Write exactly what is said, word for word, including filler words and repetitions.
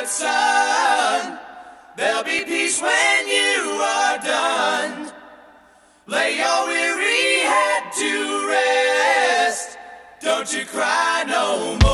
son. There'll be peace when you are done. Lay your weary head to rest. Don't you cry no more.